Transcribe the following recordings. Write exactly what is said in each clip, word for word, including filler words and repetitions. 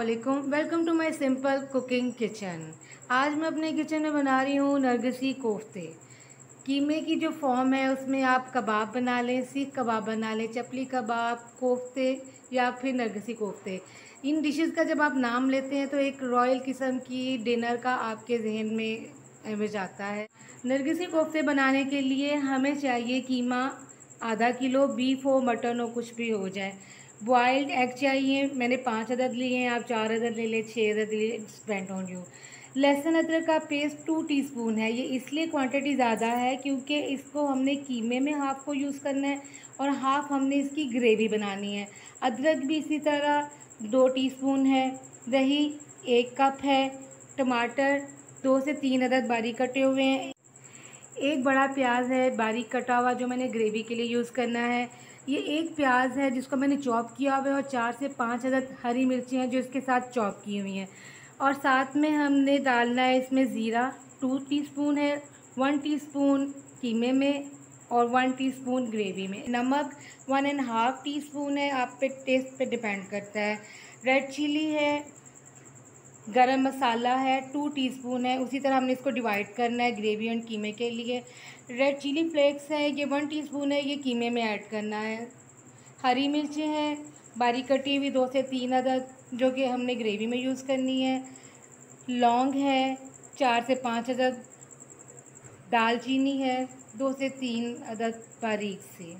अस्सलामुअलैकुम, welcome to my simple cooking kitchen. आज मैं अपने किचन में बना रही हूँ नरगिसी कोफ्ते। कीमे की जो फॉर्म है उसमें आप कबाब बना लें, सीख कबाब बना लें, चपली कबाब, कोफ्ते या फिर नरगिसी कोफ्ते। इन डिशेस का जब आप नाम लेते हैं तो एक रॉयल किस्म की डिनर का आपके जहन में इमेज आता है। नरगिसी कोफ्ते बनाने के लिए हमें चाहिए कीमा आधा किलो, बीफ हो, मटन हो, कुछ भी हो जाए। बॉइल्ड एग चाहिए, मैंने पाँच अदद लिए हैं, आप चार अदद ले लें, छः अदद ले लें, डिपेंड ऑन यू। लहसुन अदरक का पेस्ट टू टीस्पून है। ये इसलिए क्वांटिटी ज़्यादा है क्योंकि इसको हमने कीमे में हाफ़ को यूज़ करना है और हाफ़ हमने इसकी ग्रेवी बनानी है। अदरक भी इसी तरह दो टीस्पून है। दही एक कप है। टमाटर दो से तीन अदद बारीक कटे हुए हैं। एक बड़ा प्याज है बारीक कटा हुआ जो मैंने ग्रेवी के लिए यूज़ करना है। ये एक प्याज है जिसको मैंने चॉप किया हुआ है और चार से पाँच अदद हरी मिर्ची हैं जो इसके साथ चॉप की हुई हैं। और साथ में हमने डालना है इसमें ज़ीरा टू टीस्पून है, वन टीस्पून कीमे में और वन टीस्पून ग्रेवी में। नमक one and half teaspoon है, आप पे टेस्ट पे डिपेंड करता है। रेड चिली है, गरम मसाला है टू टीस्पून है। उसी तरह हमने इसको डिवाइड करना है ग्रेवी एंड कीमे के लिए। रेड चिली फ्लेक्स है, ये वन टीस्पून है, ये कीमे में ऐड करना है। हरी मिर्चें हैं बारीक कटी हुई दो से तीन अदद जो कि हमने ग्रेवी में यूज़ करनी है। लौंग है चार से पाँच अदद। दालचीनी है दो से तीन अदद बारीक सी।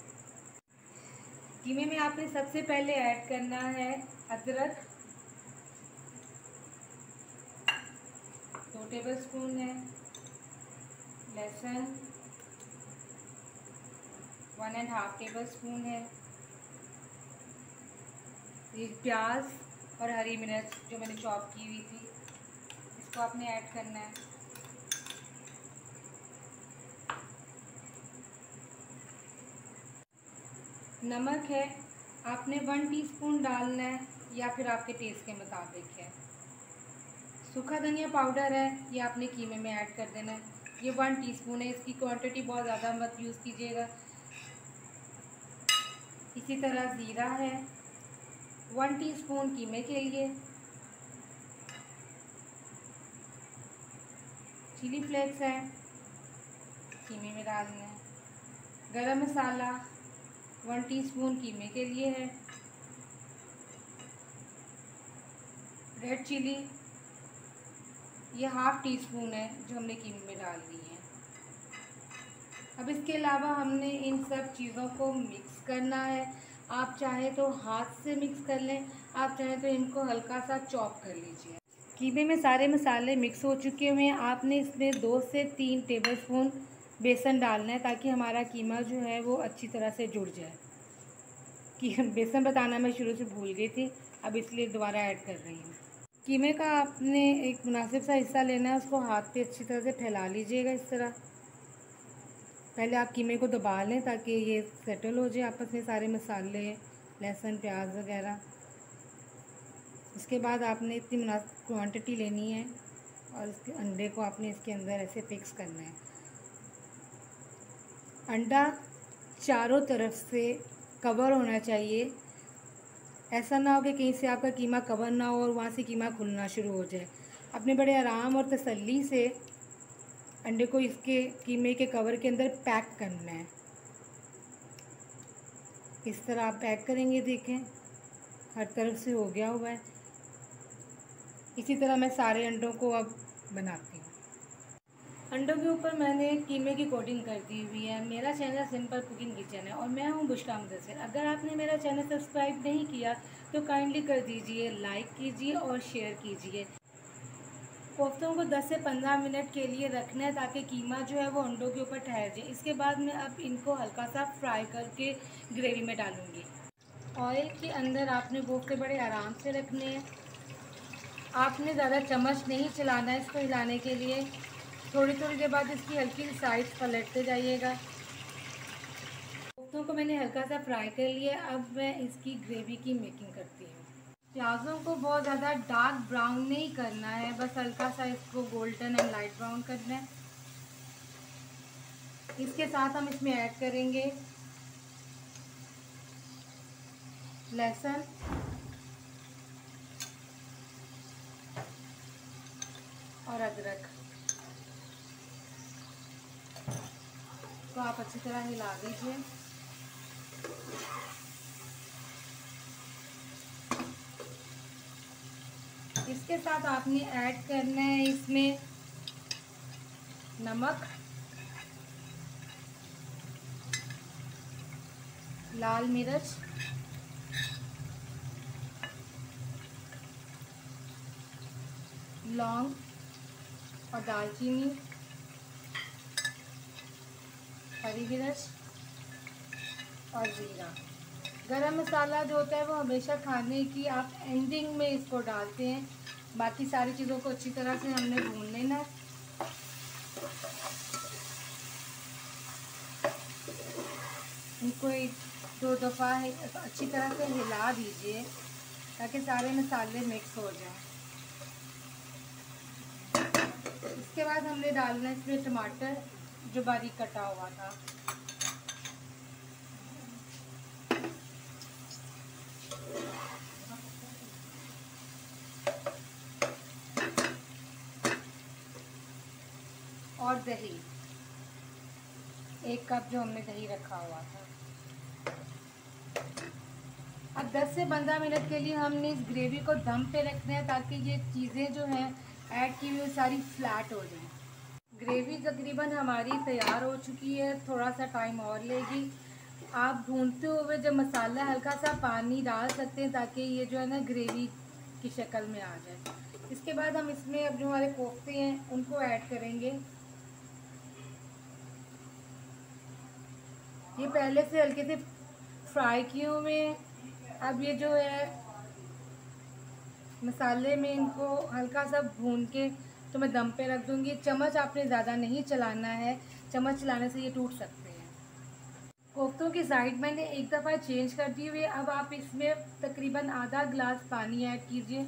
कीमे में आपने सबसे पहले ऐड करना है अदरक दो टेबल स्पून है, लहसुन one and half tablespoon है, ये प्याज और हरी मिर्च जो मैंने चॉप की हुई थी इसको आपने ऐड करना है। नमक है आपने वन टीस्पून डालना है या फिर आपके टेस्ट के मुताबिक है। सूखा धनिया पाउडर है, ये आपने कीमे में ऐड कर देना है, ये वन टीस्पून है, इसकी क्वांटिटी बहुत ज़्यादा मत यूज़ कीजिएगा। इसी तरह ज़ीरा है वन टीस्पून कीमे के लिए। चिली फ्लेक्स है कीमे में डालना है। गरम मसाला वन टीस्पून कीमे के लिए है। रेड चिली ये हाफ़ टी स्पून है जो हमने कीमे में डाल दी है। अब इसके अलावा हमने इन सब चीज़ों को मिक्स करना है। आप चाहें तो हाथ से मिक्स कर लें, आप चाहें तो इनको हल्का सा चॉप कर लीजिए। कीमे में सारे मसाले मिक्स हो चुके हुए हैं। आपने इसमें दो से तीन टेबलस्पून बेसन डालना है ताकि हमारा कीमा जो है वो अच्छी तरह से जुड़ जाए। कि बेसन बताना मैं शुरू से भूल गई थी, अब इसलिए दोबारा ऐड कर रही हूँ। कीमे का आपने एक मुनासिब सा हिस्सा लेना है, उसको हाथ पे अच्छी तरह से फैला लीजिएगा इस तरह। पहले आप कीमे को दबा लें ताकि ये सेटल हो जाए आपस में सारे मसाले, लहसुन, प्याज वगैरह। इसके बाद आपने इतनी मुनासिब क्वांटिटी लेनी है और इसके अंडे को आपने इसके अंदर ऐसे फिक्स करना है। अंडा चारों तरफ से कवर होना चाहिए, ऐसा ना हो कि कहीं से आपका कीमा कवर ना हो और वहाँ से कीमा खुलना शुरू हो जाए। अपने बड़े आराम और तसल्ली से अंडे को इसके कीमे के कवर के अंदर पैक करना है। इस तरह आप पैक करेंगे, देखें हर तरफ से हो गया हुआ है। इसी तरह मैं सारे अंडों को अब बनाती हूँ। अंडों के ऊपर मैंने कीमे की कोटिंग कर दी हुई है। मेरा चैनल सिंपल कुकिंग किचन है और मैं हूँ बुशरा मुदस्सिर। अगर आपने मेरा चैनल सब्सक्राइब नहीं किया तो काइंडली कर दीजिए, लाइक कीजिए और शेयर कीजिए। कोफ्तों को दस से पंद्रह मिनट के लिए रखना है ताकि कीमा जो है वो अंडों के ऊपर ठहर जाए। इसके बाद मैं अब इनको हल्का सा फ्राई करके ग्रेवी में डालूँगी। ऑयल के अंदर आपने कोफ्ते बड़े आराम से रखने हैं। आपने ज़्यादा चम्मच नहीं चलाना है इसको हिलाने के लिए। थोड़ी थोड़ी देर बाद इसकी हल्की साइड पलटते जाइएगा। कोफ्तों को मैंने हल्का सा फ्राई कर लिया। अब मैं इसकी ग्रेवी की मेकिंग करती हूँ। प्याज़ों को बहुत ज़्यादा डार्क ब्राउन नहीं करना है, बस हल्का सा इसको गोल्डन एंड लाइट ब्राउन करना है। इसके साथ हम इसमें ऐड करेंगे लहसुन, और अदरक तो आप अच्छी तरह हिला दीजिए। इसके साथ आपने ऐड करना है इसमें नमक, लाल मिर्च, लौंग और दालचीनी, हरी मिर्च और जीरा। गरम मसाला जो होता है वो हमेशा खाने की आप एंडिंग में इसको डालते हैं। बाकी सारी चीज़ों को अच्छी तरह से हमने भून लेना है। इनको एक दो दफ़ा अच्छी तरह से हिला दीजिए ताकि सारे मसाले मिक्स हो जाएं। इसके बाद हमने डालना है इसमें टमाटर जो बारीक कटा हुआ था। और दही, एक कप जो हमने दही रखा हुआ था। अब दस से पंद्रह मिनट के लिए हमने इस ग्रेवी को दम पे रखना है ताकि ये चीज़ें जो हैं ऐड की हुई सारी फ्लैट हो जाएं। ग्रेवी तकरीबन हमारी तैयार हो चुकी है, थोड़ा सा टाइम और लेगी। आप भूनते हुए जब मसाला हल्का सा पानी डाल सकते हैं ताकि ये जो है ना ग्रेवी की शक्ल में आ जाए। इसके बाद हम इसमें अब जो हमारे कोफ्ते हैं उनको ऐड करेंगे। ये पहले से हल्के से फ्राई किए हुए हैं। अब ये जो है मसाले में इनको हल्का सा भून के तो मैं दम पे रख दूंगी। चम्मच आपने ज़्यादा नहीं चलाना है, चम्मच चलाने से ये टूट सकते हैं। कोफ्तों की साइड मैंने एक दफ़ा चेंज कर दी हुई है। अब आप इसमें तकरीबन आधा गिलास पानी ऐड कीजिए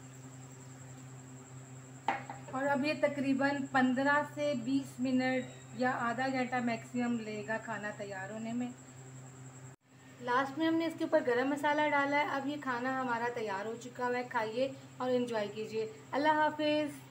और अब ये तकरीबन पंद्रह से बीस मिनट या आधा घंटा मैक्सिमम लेगा खाना तैयार होने में। लास्ट में हमने इसके ऊपर गरम मसाला डाला है। अब ये खाना हमारा तैयार हो चुका है। खाइए और एंजॉय कीजिए। अल्लाह हाफिज़।